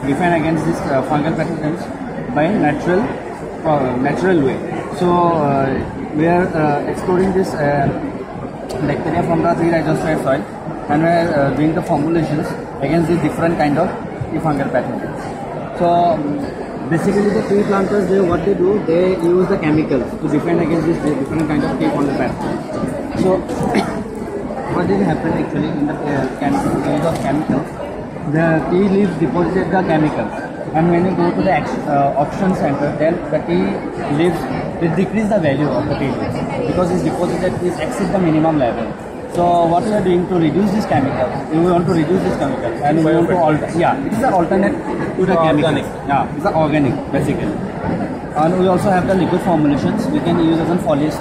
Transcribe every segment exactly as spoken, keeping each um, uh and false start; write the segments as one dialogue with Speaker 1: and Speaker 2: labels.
Speaker 1: defend against this uh, fungal pathogens by natural uh, natural way. So uh, we are uh, exploring this uh, bacteria from the three rhizosphere soil, and we are uh, doing the formulations against these different kind of fungal pathogens. So um, basically the tree planters, they what they do, they use the chemicals to defend against this different kind of fungal pathogens. So what did happen actually in the uh, chem use of chemicals? The tea leaves deposited the chemicals, and when you go to the uh, auction center, then the tea leaves will decrease the value of the tea leaves because it's deposited is exceed the minimum level. So what we are doing to reduce this chemical, we want to reduce this chemical, and we want to alter. Yeah, it is an alternate to the chemical. Yeah, it's an organic basically. And we also have the liquid formulations. We can use as a foliage.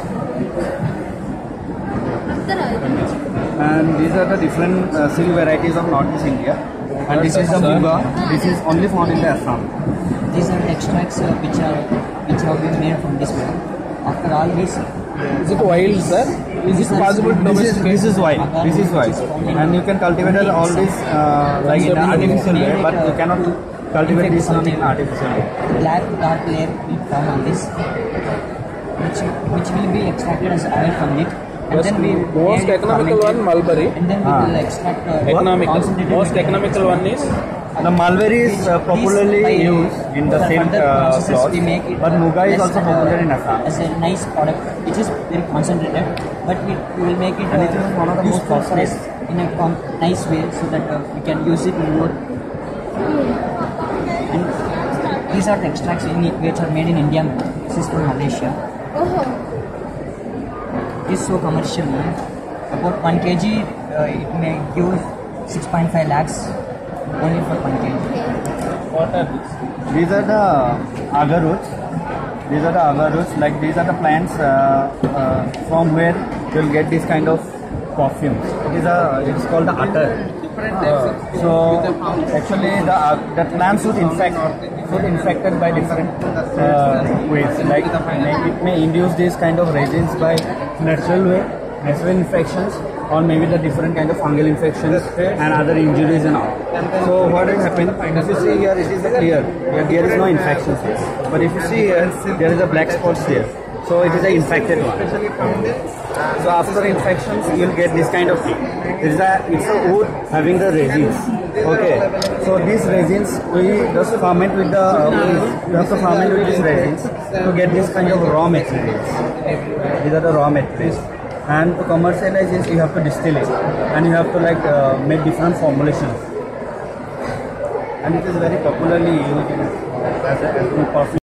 Speaker 1: And these are the different uh, silk varieties of Northeast India. And this is the Bunga. This is only found in the Assam.
Speaker 2: These are extracts uh, which are which have been made from this plant. After all this,
Speaker 3: is it wild, sir? Is it possible to domesticate?
Speaker 1: This is wild. This is wild. And you can cultivate all this uh, like in an artificial way, but you cannot cultivate this in artificial way.
Speaker 2: Black dark layer will form on this, which which will be extracted as oil from it. And
Speaker 3: most,
Speaker 2: then we
Speaker 3: most economical one mulberry.
Speaker 2: And then we
Speaker 1: ah.
Speaker 2: will extract uh,
Speaker 3: economical. Most economical one is
Speaker 1: the mulberry is uh, popularly used in the same uh, cloth, but Muga is also popular in Assam.
Speaker 2: As a nice product, it is very concentrated, but we, we will make it,
Speaker 1: and it is one of the most costly
Speaker 2: in a nice way so that uh, we can use it more. And these are the extracts in it which are made in India. This is from Malaysia. This is so commercial. About one kg, uh, it may give six point five lakhs only for one kg.
Speaker 3: what are these?
Speaker 1: These are the agar roots. These are the agar roots. Like these are the plants uh, uh, from where you will get this kind of perfumes. It is a. It is called the attar. Uh, so actually, the uh, the plants should infect should infected by different uh, ways. Like it may induce this kind of resins by natural way, natural infections, or maybe the different kind of fungal infections and other injuries and all. So what will happen? If you see here, it is clear. Here, there is no infections here. But if you see here, there is a black spots here. So it is an infected one. So after infections, you will get this kind of thing. It is a, it's a wood having the resins. Okay. So these resins, we just ferment with the, uh, we, you have to ferment with these resins to get this kind of raw materials. These are the raw materials. And to commercialize this, you have to distill it. And you have to like uh, make different formulations. And it is very popularly used as a, as a perfume.